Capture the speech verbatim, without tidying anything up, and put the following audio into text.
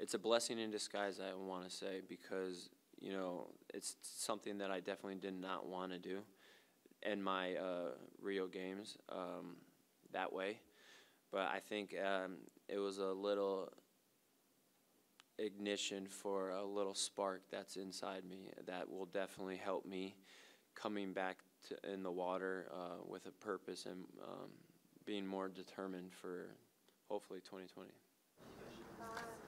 it's a blessing in disguise, I want to say, because, you know, it's something that I definitely did not want to do in my uh, Rio games um, that way. But I think um, it was a little ignition for a little spark that's inside me that will definitely help me coming back to, in the water uh, with a purpose and um, being more determined for hopefully twenty twenty.